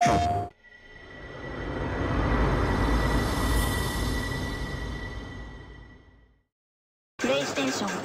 プレイステーション。